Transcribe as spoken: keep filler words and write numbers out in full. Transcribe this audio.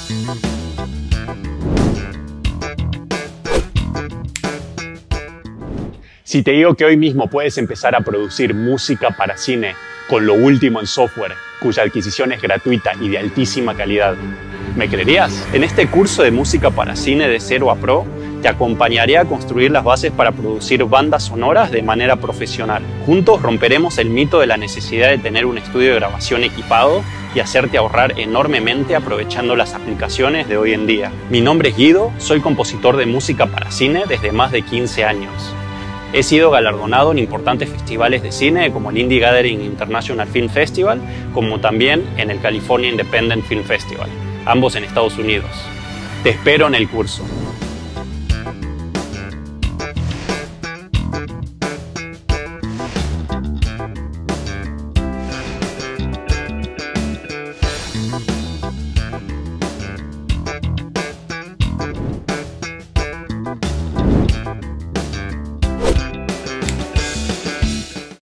Si te digo que hoy mismo puedes empezar a producir música para cine con lo último en software, cuya adquisición es gratuita y de altísima calidad, ¿me creerías? En este curso de música para cine de cero a pro, te acompañaré a construir las bases para producir bandas sonoras de manera profesional. Juntos romperemos el mito de la necesidad de tener un estudio de grabación equipado y hacerte ahorrar enormemente aprovechando las aplicaciones de hoy en día. Mi nombre es Guido, soy compositor de música para cine desde más de quince años. He sido galardonado en importantes festivales de cine como el Indie Gathering International Film Festival, como también en el California Independent Film Festival, ambos en Estados Unidos. Te espero en el curso.